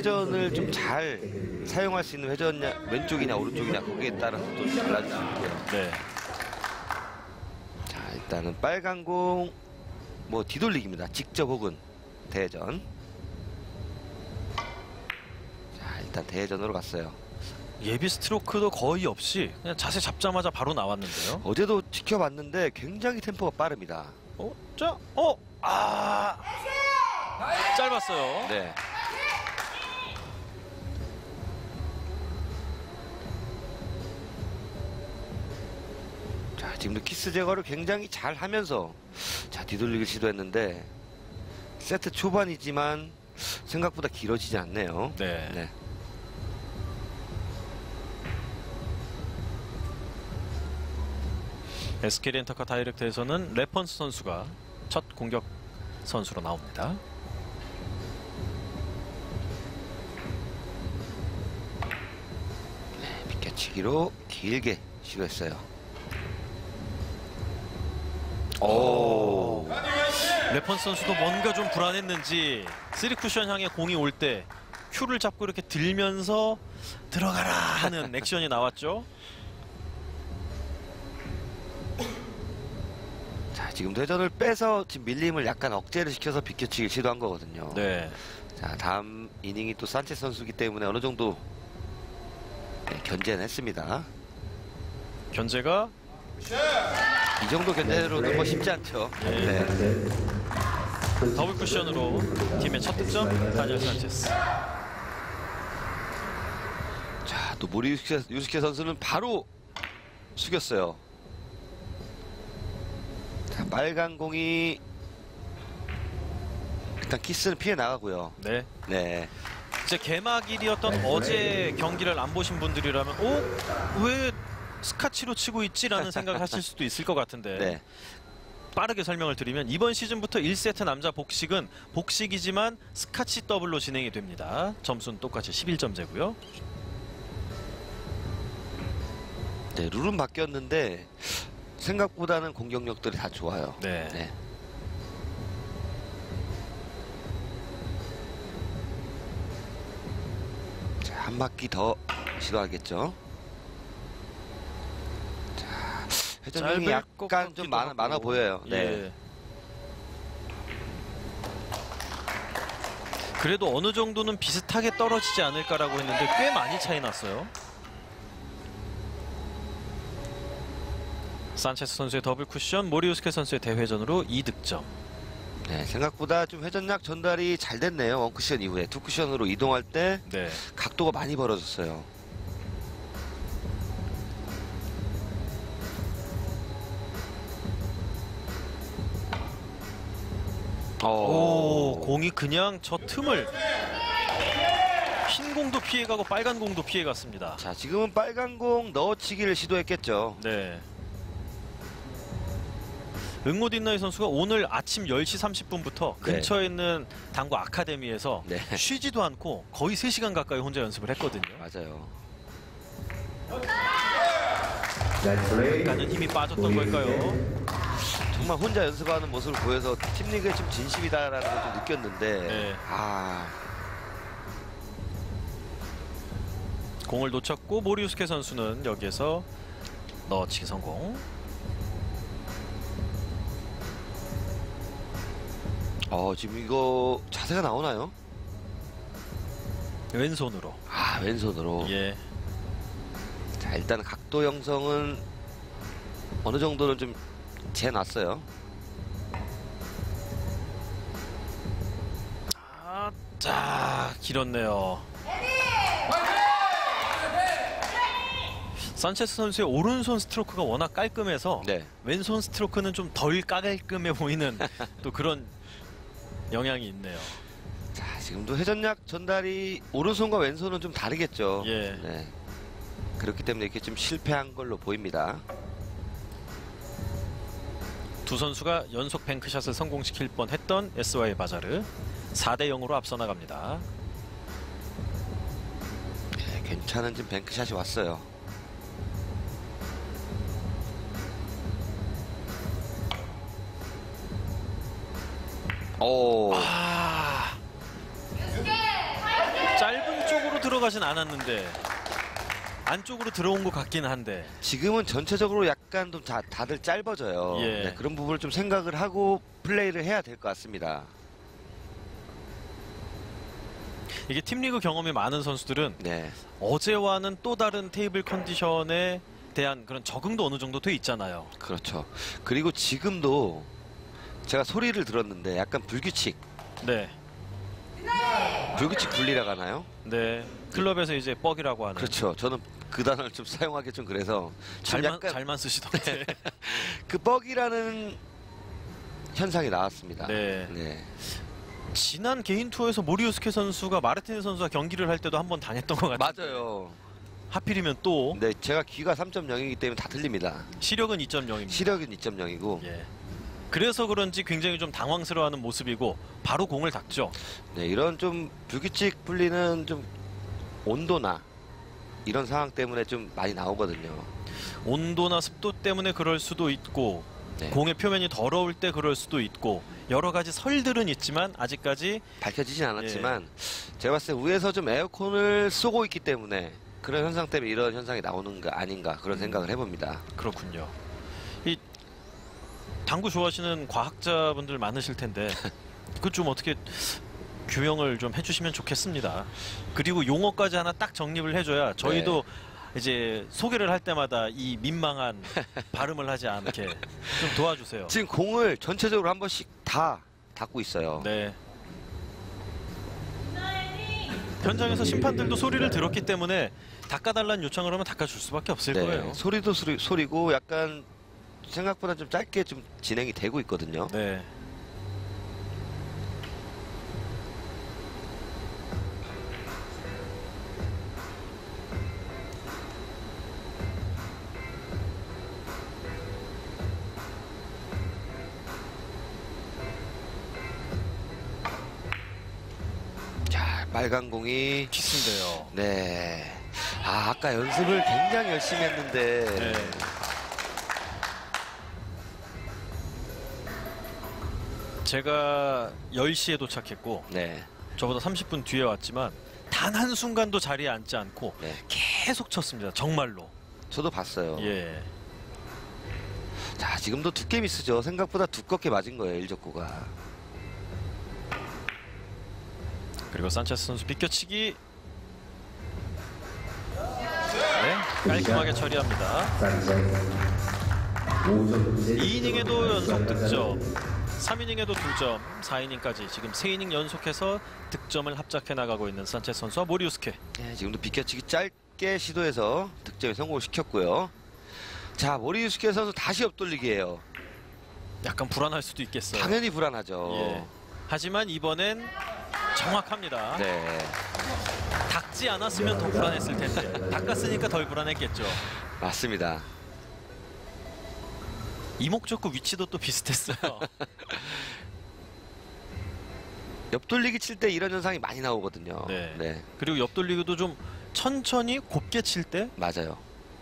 회전을 좀 잘 사용할 수 있는 회전냐, 왼쪽이냐 오른쪽이냐 거기에 따라서 또 달라질 수 있고요. 네. 자, 일단은 빨간 공 뭐 뒤돌리기입니다. 직접 혹은 대회전. 자, 일단 대회전으로 갔어요. 예비 스트로크도 거의 없이 그냥 자세 잡자마자 바로 나왔는데요. 어제도 지켜봤는데 굉장히 템포가 빠릅니다. 짧았어요. 네. 자, 지금도 키스 제거를 굉장히 잘 하면서 자, 뒤돌리기 시도했는데 세트 초반이지만 생각보다 길어지지 않네요. 네. 네. SK 렌터카 다이렉트에서는 레펀스 선수가 첫 공격 선수로 나옵니다. 네, 비껴치기로 길게 시도했어요. 오. 레펀스 선수도 뭔가 좀 불안했는지 3쿠션 향해 공이 올 때 큐를 잡고 이렇게 들면서 들어가라 하는 액션이 나왔죠. 자, 지금도 회전을 빼서 지금 밀림을 약간 억제를 시켜서 비껴치기 시도한 거거든요. 네. 자, 다음 이닝이 또 산체스 선수이기 때문에 어느 정도 네, 견제는 했습니다. 견제가 이 정도 견제로는 뭐 쉽지 않죠. 네. 네. 더블 쿠션으로 팀의 첫 득점 다니엘 산체스. 자, 또 모리 유스케 선수는 바로 숙였어요. 자, 빨간 공이 일단 키스는 피해 나가고요. 네. 네. 이제 개막일이었던 어제 경기를 안 보신 분들이라면 왜 스카치로 치고 있지라는 생각을 하실 수도 있을 것 같은데 네. 빠르게 설명을 드리면 이번 시즌부터 1세트 남자 복식은 복식이지만 스카치 더블로 진행이 됩니다. 점수는 똑같이 11점제고요. 네, 룰은 바뀌었는데 생각보다는 공격력들이 다 좋아요. 네. 네. 자, 한 바퀴 더 시도하겠죠. 자, 회전력이 짧을 것 약간 좀 같기도 많아 하고. 보여요. 네. 예. 그래도 어느 정도는 비슷하게 떨어지지 않을까라고 했는데 꽤 많이 차이 났어요. 산체스 선수의 더블 쿠션, 모리우스케 선수의 대회전으로 2득점. 네, 생각보다 좀 회전력 전달이 잘 됐네요. 원 쿠션 이후에 투 쿠션으로 이동할 때 네. 각도가 많이 벌어졌어요. 오, 공이 그냥 저 틈을 흰 공도 피해가고 빨간 공도 피해갔습니다. 자, 지금은 빨간 공 넣어치기를 시도했겠죠. 네. 응모딘나이 선수가 오늘 아침 10시 30분부터 네. 근처에 있는 당구 아카데미에서 네. 쉬지도 않고 거의 3시간 가까이 혼자 연습을 했거든요. 맞아요. 약간은 힘이 빠졌던 걸까요? 정말 혼자 연습하는 모습을 보여서 팀리그에 좀 진심이다라는 걸 좀 느꼈는데 네. 공을 놓쳤고 모리우스케 선수는 여기에서 넣어치기 성공. 지금 이거 자세가 나오나요? 왼손으로. 왼손으로. 예. 자, 일단 각도 형성은 어느 정도는 좀 재놨어요. 자, 길었네요. 산체스 선수의 오른손 스트로크가 워낙 깔끔해서 네. 왼손 스트로크는 좀 덜 깔끔해 보이는 또 그런 영향이 있네요. 자, 지금도 회전력 전달이 오른손과 왼손은 좀 다르겠죠. 예. 네. 그렇기 때문에 이렇게 좀 실패한 걸로 보입니다. 두 선수가 연속 뱅크샷을 성공시킬 뻔했던 SY 바자르 4대 0으로 앞서 나갑니다. 네, 괜찮은 지금 뱅크샷이 왔어요. 짧은 들어가진 않았는데 안쪽으로 들어온 것 같긴 한데. 지금은 전체적으로 약간 좀 다들 짧아져요. 예. 네, 그런 부분을 좀 생각을 하고 플레이를 해야 될 것 같습니다. 이게 팀리그 경험이 많은 선수들은 네, 어제와는 또 다른 테이블 컨디션에 대한 그런 적응도 어느 정도 돼 있잖아요. 그렇죠. 그리고 지금도 제가 소리를 들었는데 약간 불규칙 네. 분리라고 하나요? 네. 클럽에서 이제 뻑이라고 하는. 그렇죠. 저는 그 단어를 좀 사용하기 좀 그래서 좀 약간 잘만 쓰시던데. 그 뻑이라는 현상이 나왔습니다. 네. 네. 지난 개인 투어에서 모리우스케 선수가 마르티네 선수와 경기를 할 때도 한번 당했던 것 같아요. 맞아요. 하필이면 또 네, 제가 귀가 3.0이기 때문에 다 틀립니다. 시력은 2.0입니다. 시력은 2.0이고 예. 그래서 그런지 굉장히 좀 당황스러워하는 모습이고 바로 공을 닦죠. 네, 이런 좀 불규칙 분리는 좀 온도나 이런 상황 때문에 좀 많이 나오거든요. 온도나 습도 때문에 그럴 수도 있고 네. 공의 표면이 더러울 때 그럴 수도 있고 여러 가지 설들은 있지만 아직까지 밝혀지진 않았지만 제가 봤을 때 위에서 좀 에어컨을 쏘고 있기 때문에 그런 현상 때문에 이런 현상이 나오는 거 아닌가 그런 생각을 해봅니다. 그렇군요. 이 당구 좋아하시는 과학자분들 많으실 텐데 그 좀 어떻게 규명을 좀 해주시면 좋겠습니다. 그리고 용어까지 하나 딱 정립을 해줘야 저희도 이제 소개를 할 때마다 이 민망한 발음을 하지 않게 좀 도와주세요. 지금 공을 전체적으로 한 번씩 다 닫고 있어요. 네. 현장에서 심판들도 소리를 들었기 때문에 닦아달라는 요청을 하면 닦아줄 수밖에 없을 네, 거예요. 소리도 소리고 약간 생각보다 좀 짧게 좀 진행이 되고 있거든요. 네. 자, 빨간 공이 키스인데요. 네. 아, 아까 연습을 굉장히 열심히 했는데 네. 제가 10시에 도착했고 네. 저보다 30분 뒤에 왔지만 단 한순간도 자리에 앉지 않고 네. 계속 쳤습니다. 정말로. 저도 봤어요. 예. 자, 지금도 두께 미스죠. 생각보다 두껍게 맞은 거예요, 일적구가. 그리고 산체스 선수 비껴치기. 네, 깔끔하게 처리합니다. 2이닝에도 연속 득점, 3이닝에도 2점, 4이닝까지 지금 3이닝 연속해서 득점을 합작해 나가고 있는 산체스 선수와 모리우스케. 네, 지금도 비껴치기 짧게 시도해서 득점에 성공을 시켰고요. 자, 모리우스케 선수 다시 옆돌리기예요. 약간 불안할 수도 있겠어요. 당연히 불안하죠. 예. 하지만 이번엔 정확합니다. 네. 닦지 않았으면 더 불안했을 텐데 닦았으니까 덜 불안했겠죠. 맞습니다. 이목적구 위치도 또 비슷했어요. 옆돌리기 칠 때 이런 현상이 많이 나오거든요. 네. 네, 그리고 옆돌리기도 좀 천천히 곱게 칠 때 맞아요.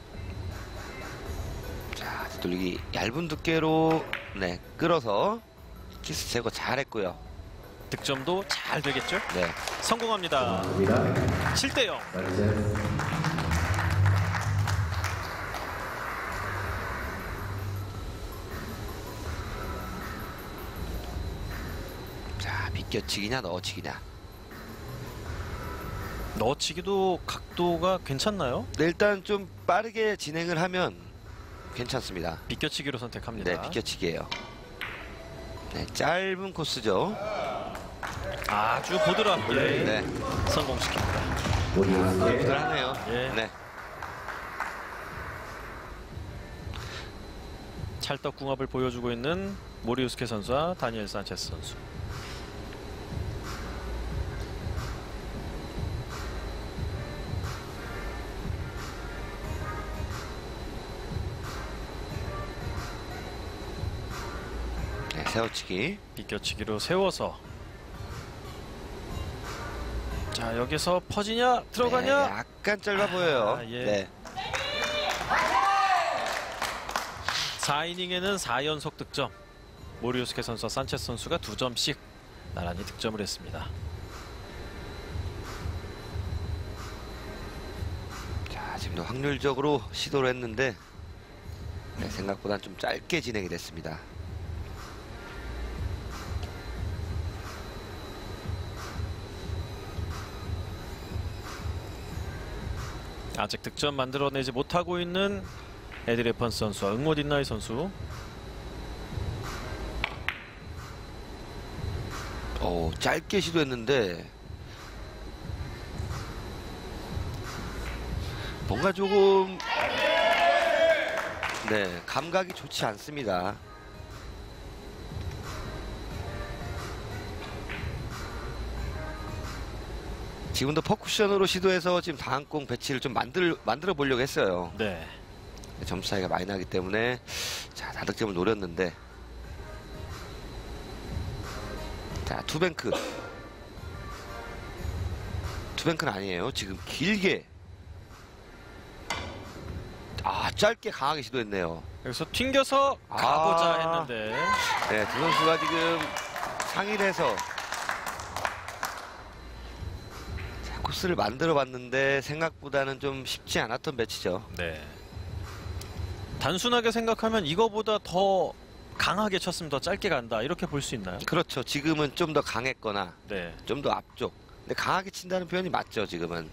자, 뒤돌리기 얇은 두께로 네, 끌어서 키스 제거 잘했고요. 득점도 잘 되겠죠? 네. 성공합니다. 7대0. 자, 비껴치기냐 넣어치기냐. 넣어치기도 각도가 괜찮나요? 네, 일단 좀 빠르게 진행을 하면 괜찮습니다. 비껴치기로 선택합니다. 네, 비껴치기예요. 네, 짧은 코스죠. 아주 보드랍게 네, 성공시킵니다. 부들하네요. 예. 네, 찰떡궁합을 보여주고 있는 모리우스케 선수와 다니엘 산체스 선수. 네, 세워치기. 비껴치기로 세워서 자 여기서 퍼지냐 들어가냐. 네, 약간 짧아 보여요. 예. 네, 4이닝에는 4연속 득점. 모리우스케 선수와 산체스 선수가 2점씩 나란히 득점을 했습니다. 지금도 확률적으로 시도를 했는데 네, 생각보다 좀 짧게 진행이 됐습니다. 아직 득점 만들어내지 못하고 있는 에디 레펀스 선수와 응모 딘나이 선수. 짧게 시도했는데 뭔가 조금 네, 감각이 좋지 않습니다. 지금도 퍼쿠션으로 시도해서 지금 다한공 배치를 좀 만들어 보려고 했어요. 네. 점수 차이가 많이 나기 때문에 자, 다득점을 노렸는데 자, 투뱅크는 아니에요. 지금 길게 짧게 강하게 시도했네요. 여기서 튕겨서 가고자 했는데 네, 두 선수가 지금 상의를 해서 자, 코스를 만들어 봤는데 생각보다는 좀 쉽지 않았던 매치죠. 네. 단순하게 생각하면 이거보다 더 강하게 쳤으면 더 짧게 간다 이렇게 볼 수 있나요? 그렇죠. 지금은 좀 더 강했거나 네. 좀 더 앞쪽. 근데 강하게 친다는 표현이 맞죠, 지금은.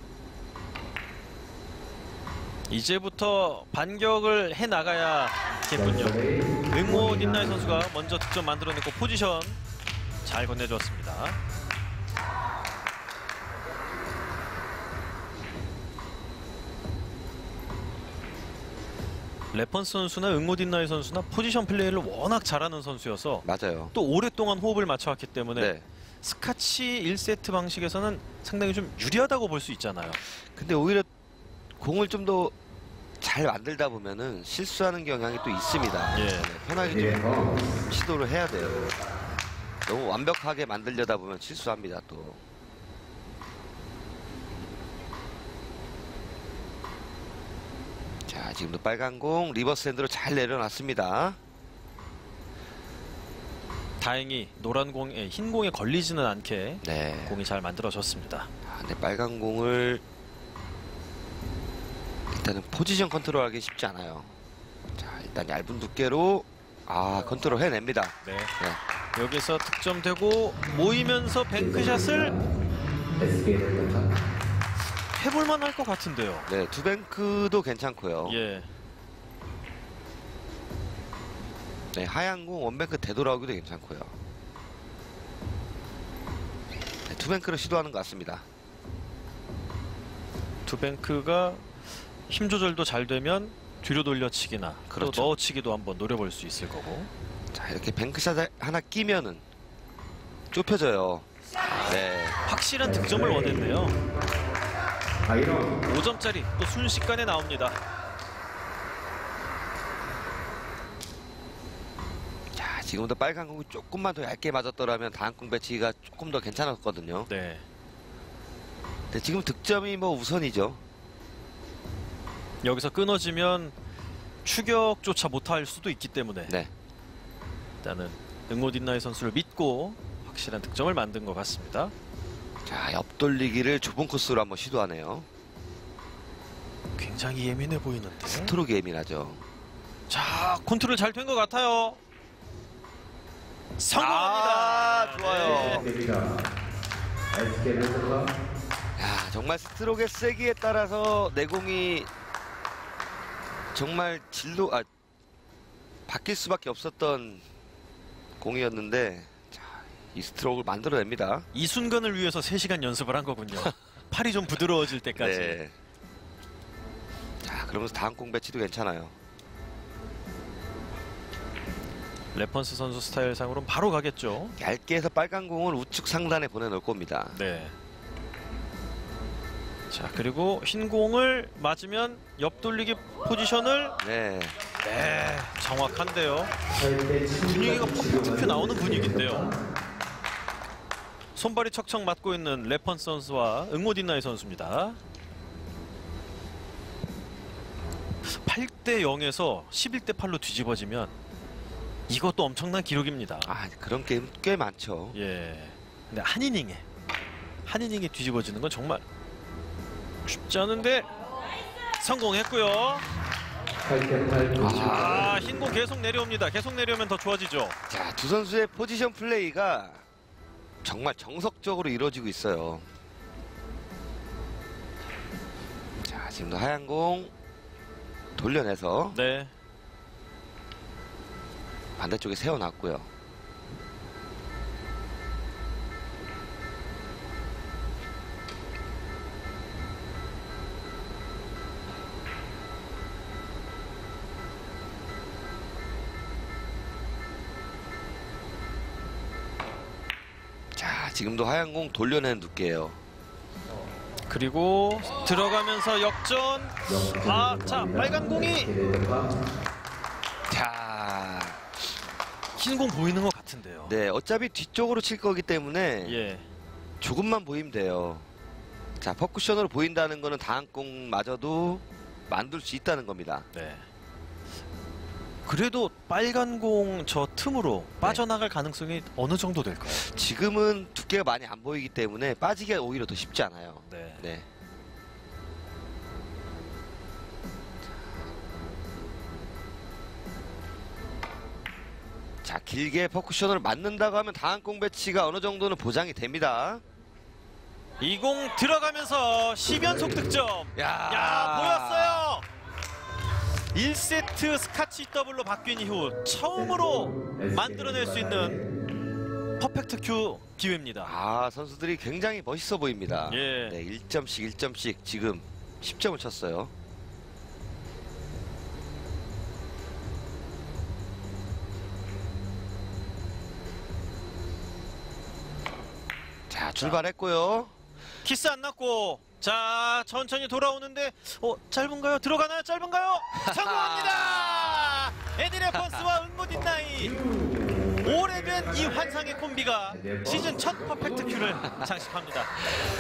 이제부터 반격을 해 나가야겠군요. 응모 딘나이 선수가 먼저 득점 만들어내고 포지션 잘 건네줬습니다. 레펀스 선수나 응모 딘나이 선수나 포지션 플레이를 워낙 잘하는 선수여서 맞아요. 또 오랫동안 호흡을 맞춰왔기 때문에 네. 스카치 1세트 방식에서는 상당히 좀 유리하다고 볼 수 있잖아요. 근데 오히려 공을 좀 더 잘 만들다 보면은 실수하는 경향이 또 있습니다. 예. 네, 편하게 좀 시도를 해야 돼요. 너무 완벽하게 만들려다 보면 실수합니다, 또. 자, 지금도 빨간 공 리버스 핸드로 잘 내려놨습니다. 다행히 노란 공에 흰 공에 걸리지는 않게 네. 공이 잘 만들어졌습니다. 근데 빨간 공을 일단은 포지션 컨트롤하기 쉽지 않아요. 자, 일단 얇은 두께로 컨트롤 해냅니다. 네. 네. 여기서 득점되고 모이면서 뱅크샷을 해볼만 할 것 같은데요. 네, 투뱅크도 괜찮고요. 예. 네, 하얀 공 원뱅크 되돌아오기도 괜찮고요. 네, 투뱅크를 시도하는 것 같습니다. 투뱅크가 힘 조절도 잘 되면 뒤로 돌려치기나 그렇죠. 또 넣어치기도 한번 노려볼 수 있을 거고. 자, 이렇게 뱅크샷 하나 끼면은 좁혀져요. 네. 확실한 득점을 원했네요. 5점짜리 또 순식간에 나옵니다. 자, 지금도 빨간 공이 조금만 더 얇게 맞았더라면 다음 공 배치가 조금 더 괜찮았거든요. 네. 근데 지금 득점이 뭐 우선이죠. 여기서 끊어지면 추격조차 못할 수도 있기 때문에 네. 일단은 응모 딘나이 선수를 믿고 확실한 득점을 만든 것 같습니다. 자, 옆돌리기를 좁은 코스로 한번 시도하네요. 굉장히 예민해 보이는데. 스트로크 예민하죠. 자, 컨트롤 잘 된 것 같아요. 성공합니다. 좋아요. 네. 야, 정말 스트로크의 세기에 따라서 내공이 정말 바뀔 수밖에 없었던 공이었는데 자, 이 스트로크를 만들어냅니다. 이 순간을 위해서 3시간 연습을 한 거군요. 팔이 좀 부드러워질 때까지. 네. 자, 그러면서 다음 공 배치도 괜찮아요. 레펀스 선수 스타일상으로는 바로 가겠죠. 얇게 해서 빨간 공을 우측 상단에 보내놓을 겁니다. 네. 자, 그리고 흰 공을 맞으면 옆돌리기 포지션을 네. 네, 정확한데요. 분위기가 퍽퍽 나오는 분위기인데요. 손발이 척척 맞고 있는 레펀스 선수와 응모 딘나이 선수입니다. 8대 0에서 11대 8로 뒤집어지면 이것도 엄청난 기록입니다. 그런 게임 꽤 많죠. 예. 근데 한 이닝에 뒤집어지는 건 정말 쉽지 않은데 성공했고요. 흰공 계속 내려옵니다. 계속 내려오면 더 좋아지죠. 자, 두 선수의 포지션 플레이가 정말 정석적으로 이루어지고 있어요. 자, 지금도 하얀 공 돌려내서 네. 반대쪽에 세워놨고요. 자, 지금도 하얀 공 돌려낸 두께예요. 그리고 들어가면서 역전. 자, 빨간 공이. 자, 흰 공 보이는 것 같은데요. 네, 어차피 뒤쪽으로 칠 거기 때문에 예. 조금만 보이면 돼요. 자, 퍼쿠션으로 보인다는 거는 다음 공마저도 만들 수 있다는 겁니다. 네. 그래도 빨간 공 저 틈으로 빠져나갈 가능성이 어느 정도 될까요? 지금은 두께가 많이 안 보이기 때문에 빠지기가 오히려 더 쉽지 않아요. 네. 네. 자, 길게 퍼쿠션을 맞는다고 하면 다음 공 배치가 어느 정도는 보장이 됩니다. 이 공 들어가면서 10연속 득점. 야, 보였어요. 1세트 스카치 더블로 바뀐 이후 처음으로 만들어낼 수 있는 퍼펙트 큐 기회입니다. 아, 선수들이 굉장히 멋있어 보입니다. 예. 네, 1점씩 지금 10점을 쳤어요. 자, 출발했고요. 키스 안 났고, 자, 천천히 돌아오는데, 짧은가요? 들어가나요? 짧은가요? 성공합니다! 에디 레펀스와 은무딘나이. 오래된 이 환상의 콤비가 시즌 첫 퍼펙트 큐를 장식합니다.